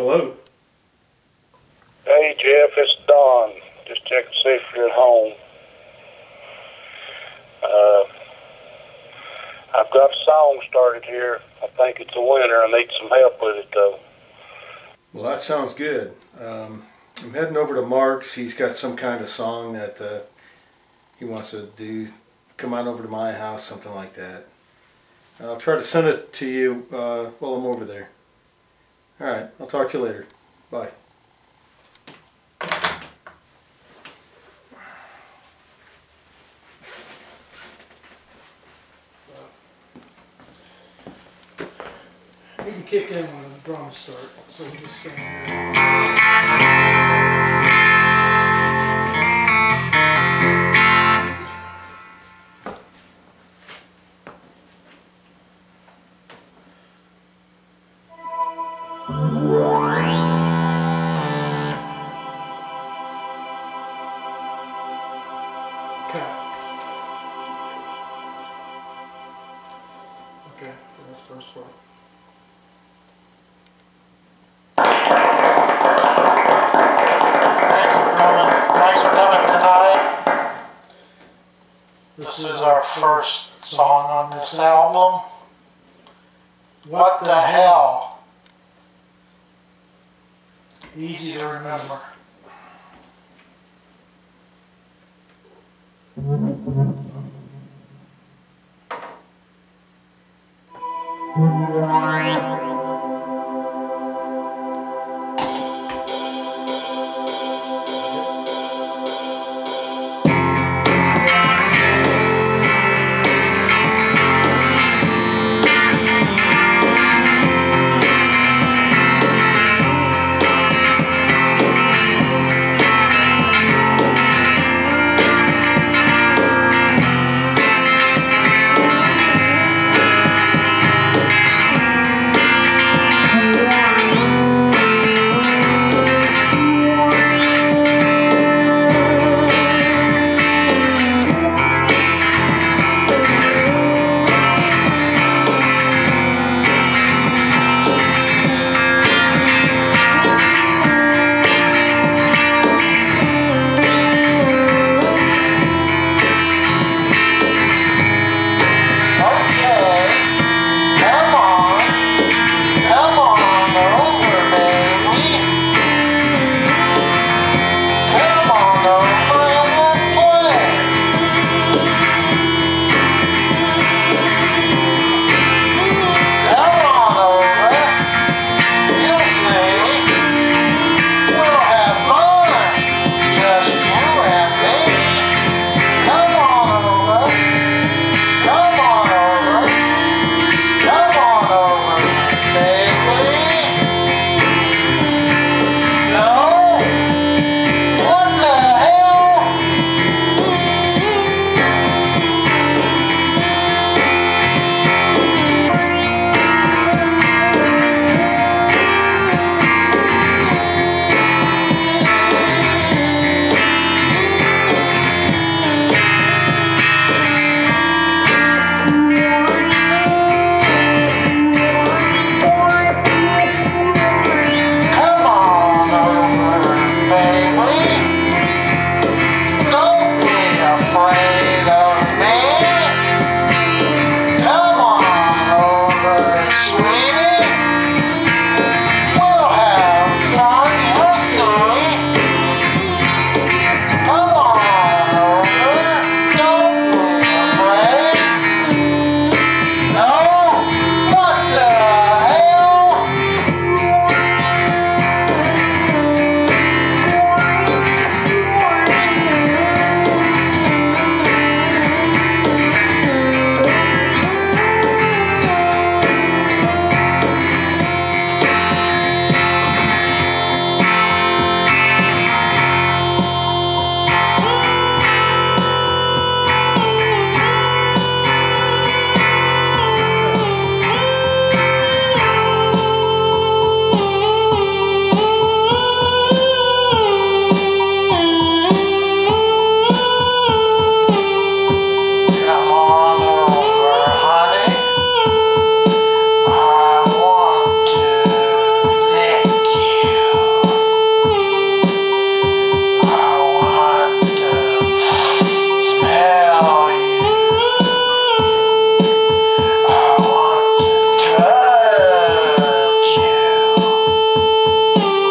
Hello. Hey Jeff, it's Don. Just checking to see if you're at home. I've got a song started here. I think it's a winner. I need some help with it though. Well, that sounds good. I'm heading over to Mark's. He's got some kind of song that he wants to do. Come on over to my house, something like that. I'll try to send it to you while I'm over there. All right, I'll talk to you later. Bye. We can kick in when the drums start, so we just stand Okay, that's the first part. Thanks for coming tonight. This is our first song on this album. What the hell? Easy to remember. Right.